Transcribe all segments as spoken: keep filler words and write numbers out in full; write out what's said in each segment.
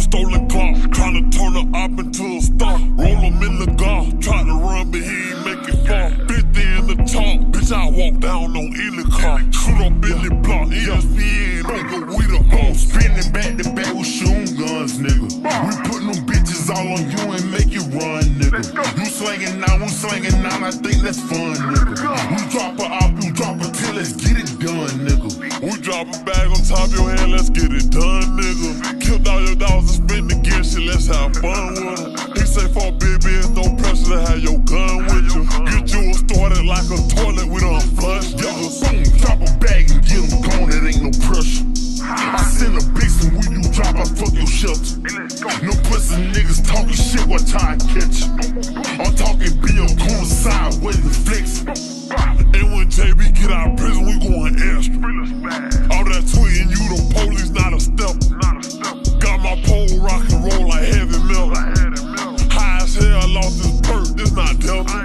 stolen clock, tryna turn the op into a star. Roll him in the golf, try to run, but he ain't make it far. fifty in the top, bitch, I walk down on any car. Shoot up in the block, E S P N, nigga, we the on. Spinning back to back with shooting guns, nigga. We putting them bitches all on you and make it run, nigga. You slanging now, we slanging now, I think that's fun, nigga. We drop a op, you drop a till, let's get it done, nigga. We drop a bag on top of your head, let's get it done, nigga. Killed all your dogs and spin again, shit, let's have fun with them. He say for baby, it's no pressure to have your gun with you. Get you started like a toilet, we done flush, nigga. Boom, drop a bag and get them gone, it ain't no pressure. I send a bitch and when you drop, I fuck your shelter. No pussy niggas talking shit, watch how I catch you. I'm talking bill, corner sideways and flex. And when J B get out of prison, we going extra. All that tweeting, you the police, not a step. Got my pole rock and roll like heavy metal. High as hell, I lost this perk, this not Delta.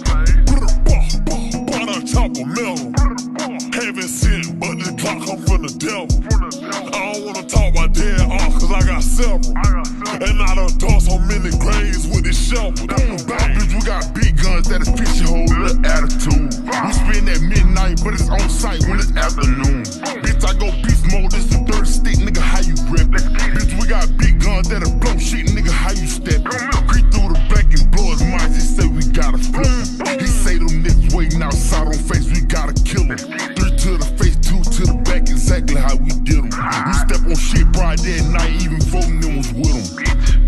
Bought a chopper metal. Heaven sent, but this clock come from the devil. I don't wanna talk about dead off, cause I got several. And I done done so many graves with this shovel. Boom, bad bitch, we got big guns that'll fit your whole little attitude. We spend at midnight, but it's on site when it's afternoon. Bitch, I go beast mode, this the third stick, nigga, how you grip? Bitch, we got big guns that'll blow shit, nigga, how you step? Creep through the back and blow his mind, he say we gotta flip him. He say them niggas waiting outside on face, we gotta kill him. Three to the face, two to the back, exactly how we did them. We step on shit Friday at night, even voting them was with them.